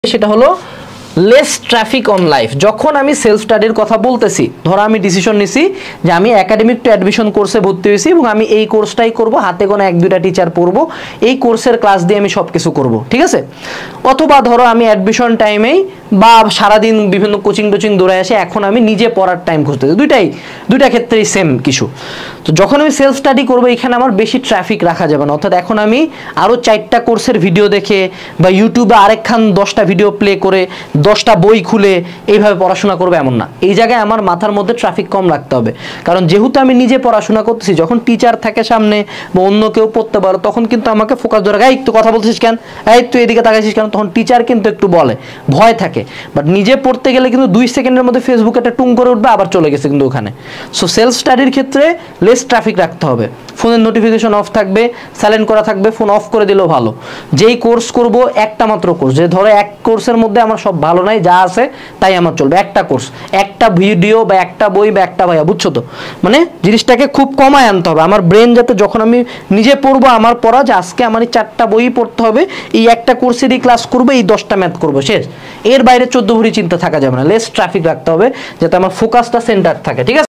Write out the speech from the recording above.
সেটা হলো less traffic on life. যখন আমি সেলফ স্টাডির কথা বলতেছি, ধরো আমি ডিসিশন নিছি যে আমি একাডেমিক টু অ্যাডমিশন কোর্সে ভর্তি হয়েছি এবং আমি এই কোর্সটাই করব, হাতে গোনা 1-2টা টিচার পড়বো, এই কোর্সের ক্লাস দিয়ে আমি সব কিছু করবো, ঠিক আছে। অথবা ধরো আমি অ্যাডমিশন টাইমেই বা সারাদিন বিভিন্ন কোচিং টোচিং দৌড়ে আসে, এখন আমি নিজে পড়ার টাইম খুঁজতেছি, দুইটা ক্ষেত্রেই সেম কিছু। তো যখন আমি সেলফ স্টাডি করবো এখানে আমার বেশি ট্রাফিক রাখা যাবে না, অর্থাৎ এখন আমি আরও 4টা কোর্সের ভিডিও দেখে বা ইউটিউবে আরেকখান 10টা ভিডিও প্লে করে 10টা বই খুলে এইভাবে পড়াশোনা করবে এমন না। এই জায়গায় আমার মাথার মধ্যে ট্রাফিক কম রাখতে হবে, কারণ যেহেতু আমি নিজে পড়াশোনা করতেছি, যখন টিচার থাকে সামনে বা অন্য কেউ পড়তে পারো তখন কিন্তু আমাকে ফোকাস ধরে, এই তুই কথা বলছিস কেন, এই তুই এদিকে তাকাইছিস কেন, তখন টিচার কিন্তু একটু বলে, ভয় থাকে। বাট নিজে পড়তে গেলে কিন্তু 2 সেকেন্ডের মধ্যে ফেসবুকে একটা টুং করে উঠবে, আবার চলে গেছে কিন্তু ওখানে। সো সেলফ স্টাডির ক্ষেত্রে লেস ট্রাফিক রাখতে হবে, ফোনের নোটিফিকেশন অফ থাকবে, সাইলেন্ট করা থাকবে, ফোন অফ করে দিলেও ভালো। যেই কোর্স করব একটা মাত্র কোর্স, যে ধরো এক কোর্সের মধ্যে আমার সব ভালো নাই, যা আছে তাই আমার চলবে, একটা কোর্স, একটা ভিডিও বা একটা বই বা একটা ভাইয়া, বুঝছো তো? মানে জিনিসটাকে খুব কমায় আনতে হবে। আমার ব্রেন যাতে যখন আমি নিজে পড়বো, আমার পড়া যে আজকে আমার এই 4টা বই পড়তে হবে, এই একটা কোর্সেরই ক্লাস করবো, এই 10টা ম্যাথ করবো, শেষ। এর বাইরে 14 ভরি চিন্তা থাকা যাবে না। লেস ট্রাফিক রাখতে হবে যাতে আমার ফোকাসটা সেন্টার থাকে, ঠিক আছে।